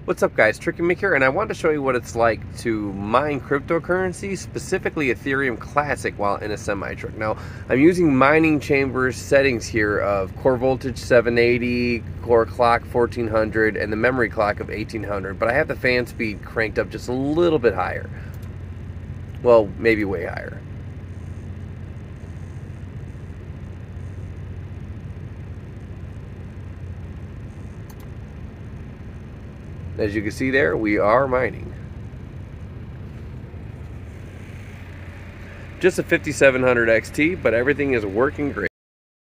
What's up guys, Tricky Mick here, and I wanted to show you what it's like to mine cryptocurrency, specifically Ethereum Classic, while in a semi-truck. Now, I'm using mining chambers settings here of core voltage 780, core clock 1400, and the memory clock of 1800, but I have the fan speed cranked up just a little bit higher. Well, maybe way higher. As you can see there, we are mining. Just a 5700 XT, but everything is working great.